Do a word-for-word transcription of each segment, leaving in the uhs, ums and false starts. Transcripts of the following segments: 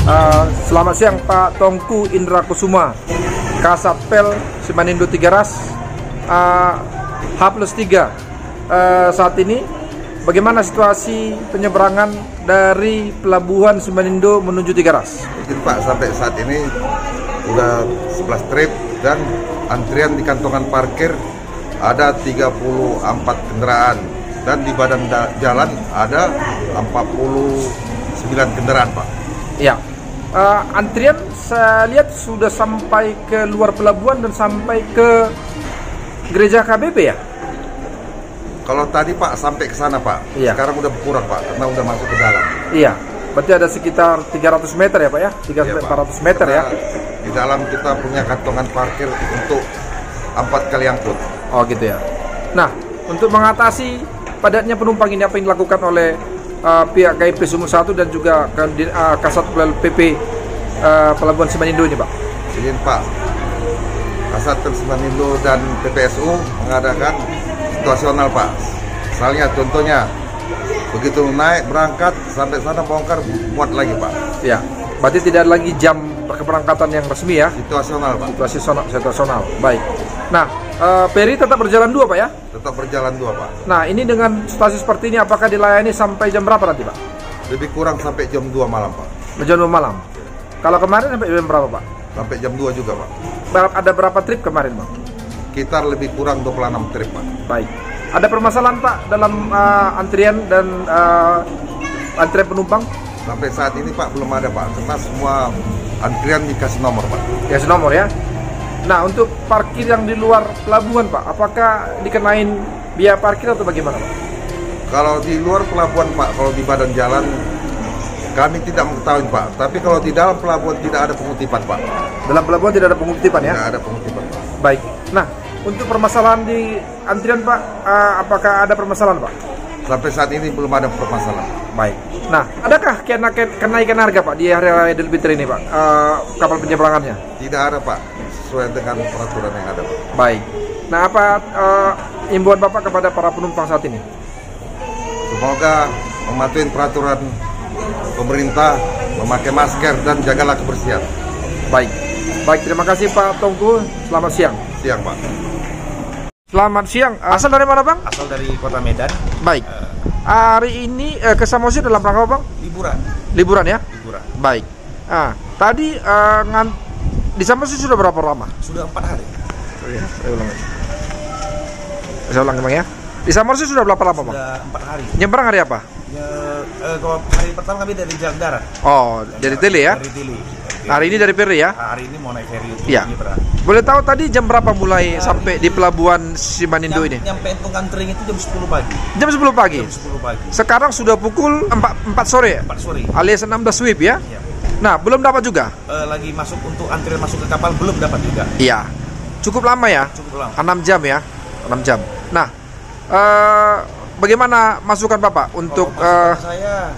Uh, selamat siang Pak Tongku Indra Kusuma, Kasatpel Simanindo Tiga Ras, uh, H plus tiga. Uh, saat ini bagaimana situasi penyeberangan dari pelabuhan Simanindo menuju Tiga Ras? Mungkin Pak, sampai saat ini udah sebelas trip dan antrian di kantongan parkir ada tiga puluh empat kendaraan dan di badan jalan ada empat puluh sembilan kendaraan, Pak. Ya, uh, antrian saya lihat sudah sampai ke luar pelabuhan dan sampai ke gereja K B P ya? Kalau tadi Pak sampai ke sana Pak, iya. Sekarang udah berkurang Pak karena udah masuk ke dalam. Iya, berarti ada sekitar tiga ratus meter ya Pak ya? tiga ratus sampai empat ratus meter karena ya? Di dalam kita punya kantongan parkir untuk empat kali angkut. Oh gitu ya. Nah, untuk mengatasi padatnya penumpang ini apa yang dilakukan oleh uh, pihak K I P Sumur satu dan juga uh, Kasatpel P P uh, Pelabuhan Simanindo ini Pak? Jadi Pak, Kasatpel Simanindo dan P P S U mengadakan situasional Pak. Misalnya contohnya begitu naik berangkat sampai sana bongkar muat lagi Pak. Ya, berarti tidak ada lagi jam keberangkatan yang resmi ya? Situasional Pak. Situasional, situasional. Baik. Nah, uh, Peri tetap berjalan dua Pak ya? Tetap berjalan dua Pak. Nah, ini dengan situasi seperti ini apakah dilayani sampai jam berapa nanti Pak? Lebih kurang sampai jam dua malam Pak. Jam dua malam. Kalau kemarin sampai jam berapa Pak? Sampai jam dua juga Pak. Ada berapa trip kemarin Pak? Sekitar lebih kurang dua puluh enam trip Pak. Baik. Ada permasalahan Pak dalam uh, antrian dan uh, antrian penumpang? Sampai saat ini Pak belum ada Pak, karena semua antrian dikasih nomor Pak. Dikasih nomor ya. Nah, untuk parkir yang di luar pelabuhan Pak, apakah dikenain biaya parkir atau bagaimana Pak? Kalau di luar pelabuhan Pak, kalau di badan jalan kami tidak mengetahui Pak. Tapi kalau di dalam pelabuhan tidak ada pengutipan Pak. Dalam pelabuhan tidak ada pengutipan ya? Tidak ada pengutipan Pak. Baik. Nah, untuk permasalahan di antrian Pak, uh, apakah ada permasalahan Pak? Sampai saat ini belum ada permasalahan. Baik. Nah, adakah kenaikan, kenaikan harga Pak di hari raya Idul Fitri ini Pak? Uh, kapal penyeberangannya? Tidak ada Pak, sesuai dengan peraturan yang ada Pak. Baik. Nah, apa uh, imbauan Bapak kepada para penumpang saat ini? Semoga mematuhi peraturan pemerintah, memakai masker dan jagalah kebersihan. Baik. Baik, terima kasih Pak Tongku. Selamat siang. Siang Pak. Selamat siang. Asal dari mana Bang? Asal dari Kota Medan. Baik. Uh, Hari ini uh, ke Samosir dalam rangka apa Bang? Liburan. Liburan ya? Liburan. Baik. Ah, tadi uh, ngan di Samosir sudah berapa lama? Sudah empat hari. Oh, ya, saya ulang. Saya ulang Bang ya. Di Samosir sudah berapa lama Bang? Sudah empat hari. Nyebrang hari apa? Ya, eh, kalau hari pertama kami dari Jalan Darat. Oh, dari Tele ya? Dari Tele. Hari ini dari Peri ya? Hari ini mau naik ferry untuk ya. Nyebrang. Boleh tahu tadi jam berapa mulai hari sampai di pelabuhan Simanindo ini? Nyampe Tungan Tering itu jam sepuluh pagi. Jam sepuluh pagi? Jam sepuluh pagi. Sekarang sudah pukul empat sore ya? empat sore. Alias enam belas W I B ya? Ya. Nah, belum dapat juga? Eh, lagi masuk untuk antrian masuk ke kapal, belum dapat juga. Iya. Cukup lama ya? Cukup lama. enam jam ya? enam jam. Nah, eh, bagaimana masukan Bapak untuk uh, uh, saya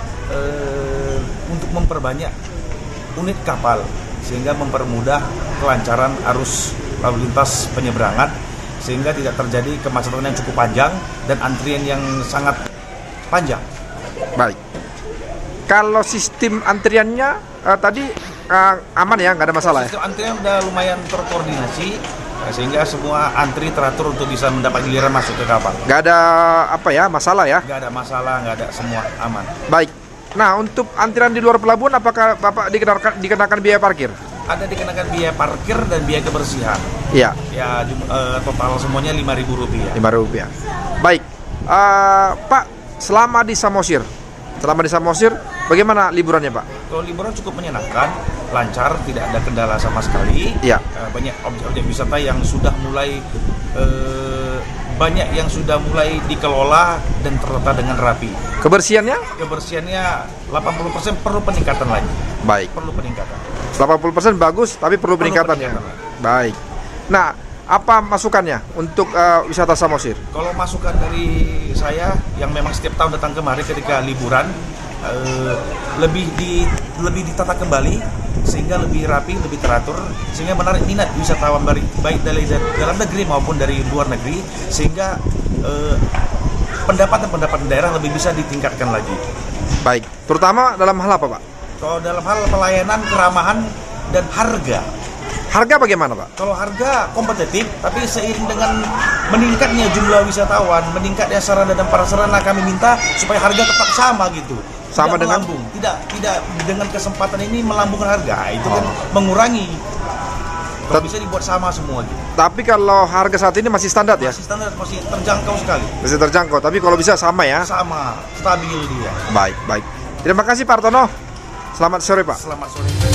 uh, untuk memperbanyak unit kapal sehingga mempermudah kelancaran arus lalu lintas penyeberangan sehingga tidak terjadi kemacetan yang cukup panjang dan antrian yang sangat panjang. Baik. Kalau sistem antriannya uh, tadi uh, aman ya, nggak ada masalah ya? Sistem antrian udah lumayan terkoordinasi sehingga semua antri teratur untuk bisa mendapat giliran masuk ke kapal. Nggak ada apa ya masalah ya? Nggak ada masalah, nggak ada, semua aman. Baik. Nah, untuk antrian di luar pelabuhan apakah Bapak dikenakan, dikenakan biaya parkir? Ada dikenakan biaya parkir dan biaya kebersihan. Iya. Ya uh, total semuanya lima ribu rupiah. lima ribu rupiah. Baik. Uh, Pak, selama di Samosir, selama di Samosir, bagaimana liburannya Pak? Kalau liburan cukup menyenangkan, lancar, tidak ada kendala sama sekali. Iya. Uh, banyak objek-objek wisata yang sudah mulai uh, banyak yang sudah mulai dikelola dan tertata dengan rapi. Kebersihannya? Kebersihannya delapan puluh persen perlu peningkatan lagi. Baik. Perlu peningkatan. delapan puluh persen bagus, tapi perlu, perlu peningkatannya. peningkatan. Baik. Nah, apa masukannya untuk uh, wisata Samosir? Kalau masukan dari saya yang memang setiap tahun datang kemari ketika liburan, uh, lebih di lebih ditata kembali sehingga lebih rapi, lebih teratur, sehingga menarik minat wisatawan baik dari dalam negeri maupun dari luar negeri, sehingga eh, pendapatan-pendapatan daerah lebih bisa ditingkatkan lagi. Baik, terutama dalam hal apa Pak? Kalau dalam hal pelayanan, keramahan, dan harga. Harga bagaimana, Pak? Kalau harga kompetitif, tapi seiring dengan meningkatnya jumlah wisatawan, meningkatnya sarana dan prasarana, kami minta supaya harga tetap sama gitu. Sama tidak dengan melambung, tidak tidak dengan kesempatan ini melambungkan harga. Itu kan Oh. mengurangi. Kalau Tet- bisa dibuat sama semua gitu. Tapi kalau harga saat ini masih standar ya? Masih standar, masih terjangkau sekali. Masih terjangkau, tapi kalau bisa sama ya? Sama, stabil dia. Baik, baik. Terima kasih Pak Hartono. Selamat sore, Pak. Selamat sore.